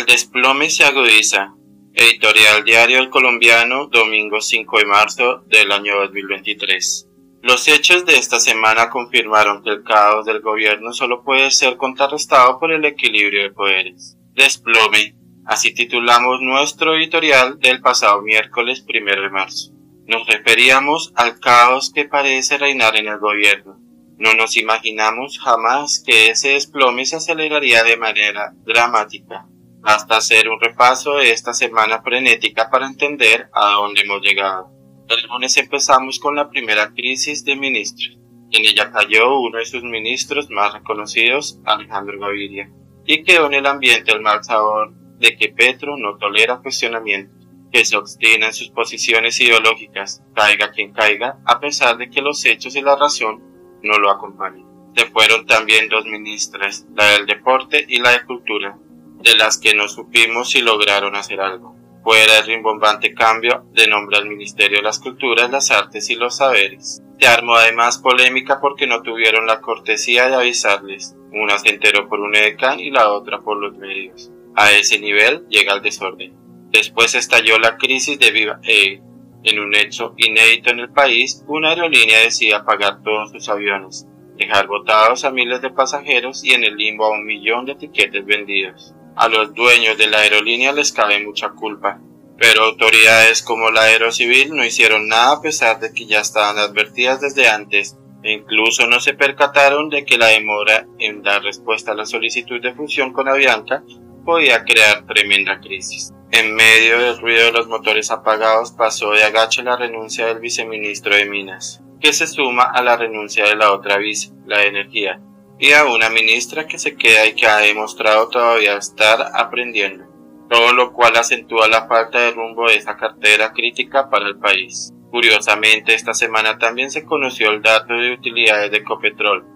desplome se agudiza. Editorial Diario El Colombiano, domingo 5 de marzo del año 2023. Los hechos de esta semana confirmaron que el caos del gobierno solo puede ser contrarrestado por el equilibrio de poderes. Desplome. Así titulamos nuestro editorial del pasado miércoles 1 de marzo. Nos referíamos al caos que parece reinar en el gobierno. No nos imaginamos jamás que ese desplome se aceleraría de manera dramática. Basta hacer un repaso de esta semana frenética para entender a dónde hemos llegado. El lunes empezamos con la primera crisis de ministros. En ella cayó uno de sus ministros más reconocidos, Alejandro Gaviria, y quedó en el ambiente el mal sabor de que Petro no tolera cuestionamientos, que se obstina en sus posiciones ideológicas, caiga quien caiga, a pesar de que los hechos y la razón no lo acompañen. Se fueron también dos ministras, la del deporte y la de cultura, de las que no supimos si lograron hacer algo. Fuera el rimbombante cambio de nombre al Ministerio de las Culturas, las Artes y los Saberes. Se armó además polémica porque no tuvieron la cortesía de avisarles. Una se enteró por un edecán y la otra por los medios. A ese nivel llega el desorden. Después estalló la crisis de Viva Air. En un hecho inédito en el país, una aerolínea decide apagar todos sus aviones, dejar botados a miles de pasajeros y en el limbo a 1 millón de tiquetes vendidos. A los dueños de la aerolínea les cabe mucha culpa, pero autoridades como la Aerocivil no hicieron nada a pesar de que ya estaban advertidas desde antes, e incluso no se percataron de que la demora en dar respuesta a la solicitud de fusión con Avianca podía crear tremenda crisis. En medio del ruido de los motores apagados pasó de agache la renuncia del viceministro de Minas, que se suma a la renuncia de la otra vice, la de Energía, y a una ministra que se queda y que ha demostrado todavía estar aprendiendo, todo lo cual acentúa la falta de rumbo de esa cartera crítica para el país. Curiosamente, esta semana también se conoció el dato de utilidades de Ecopetrol,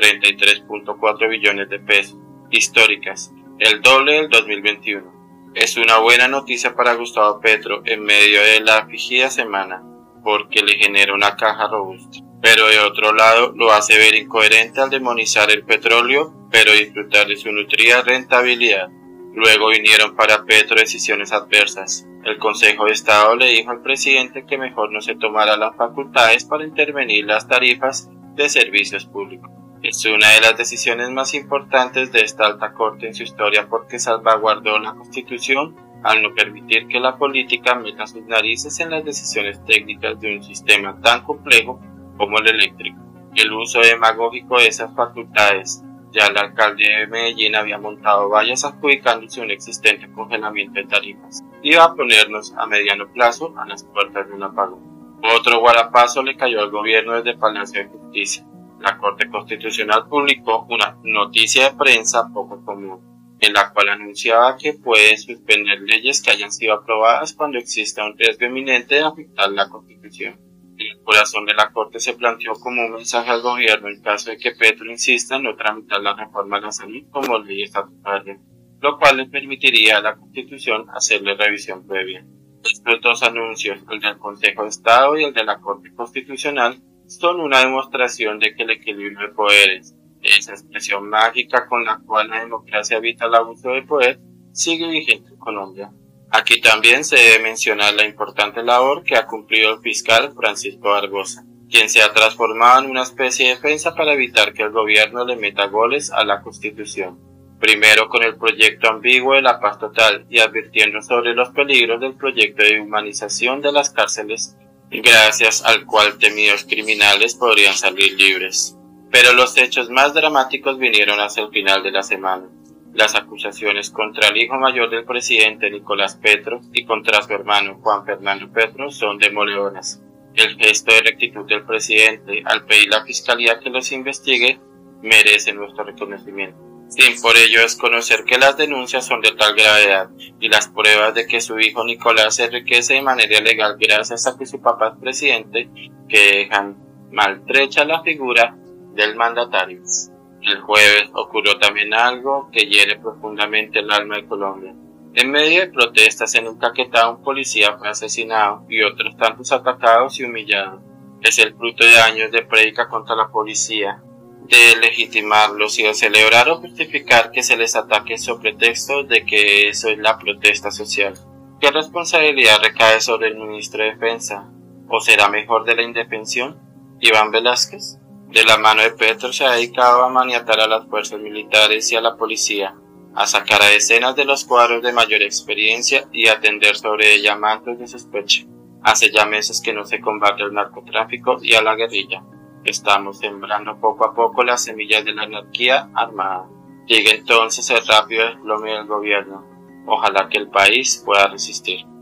33.4 billones de pesos, históricas, el doble del 2021. Es una buena noticia para Gustavo Petro en medio de la afligida semana, porque le genera una caja robusta. Pero de otro lado lo hace ver incoherente al demonizar el petróleo, pero disfrutar de su nutrida rentabilidad. Luego vinieron para Petro decisiones adversas. El Consejo de Estado le dijo al presidente que mejor no se tomara las facultades para intervenir las tarifas de servicios públicos. Es una de las decisiones más importantes de esta alta corte en su historia porque salvaguardó la Constitución al no permitir que la política meta sus narices en las decisiones técnicas de un sistema tan complejo como el eléctrico. El uso demagógico de esas facultades. Ya el alcalde de Medellín había montado vallas adjudicándose un existente congelamiento de tarifas. Iba a ponernos a mediano plazo a las puertas de un apagón. Otro guarapazo le cayó al gobierno desde Palacio de Justicia. La Corte Constitucional publicó una noticia de prensa poco común, en la cual anunciaba que puede suspender leyes que hayan sido aprobadas cuando exista un riesgo inminente de afectar la Constitución. El corazón de la Corte se planteó como un mensaje al gobierno en caso de que Petro insista en no tramitar la reforma de la salud como ley estatutaria, lo cual le permitiría a la Constitución hacerle revisión previa. Estos dos anuncios, el del Consejo de Estado y el de la Corte Constitucional, son una demostración de que el equilibrio de poderes, esa expresión mágica con la cual la democracia evita el abuso de poder, sigue vigente en Colombia. Aquí también se debe mencionar la importante labor que ha cumplido el fiscal Francisco Barbosa, quien se ha transformado en una especie de defensa para evitar que el gobierno le meta goles a la Constitución. Primero con el proyecto ambiguo de la paz total y advirtiendo sobre los peligros del proyecto de humanización de las cárceles, gracias al cual temidos criminales podrían salir libres. Pero los hechos más dramáticos vinieron hacia el final de la semana. Las acusaciones contra el hijo mayor del presidente Nicolás Petro y contra su hermano Juan Fernando Petro son demoledoras. El gesto de rectitud del presidente al pedir a la fiscalía que los investigue merece nuestro reconocimiento, sin por ello desconocer que las denuncias son de tal gravedad y las pruebas de que su hijo Nicolás se enriquece de manera ilegal gracias a que su papá es presidente, que dejan maltrecha la figura del mandatario. El jueves ocurrió también algo que hiere profundamente el alma de Colombia. En medio de protestas en un Caquetá, un policía fue asesinado y otros tantos atacados y humillados. Es el fruto de años de prédica contra la policía, de legitimarlos y de celebrar o justificar que se les ataque sobre pretexto de que eso es la protesta social. ¿Qué responsabilidad recae sobre el ministro de Defensa? ¿O será mejor de la indefensión? Iván Velázquez, de la mano de Petro, se ha dedicado a maniatar a las fuerzas militares y a la policía, a sacar a decenas de los cuadros de mayor experiencia y a tender sobre ella mantos de sospecha. Hace ya meses que no se combate el narcotráfico y a la guerrilla. Estamos sembrando poco a poco las semillas de la anarquía armada. Llegue entonces el rápido desplome del gobierno. Ojalá que el país pueda resistir.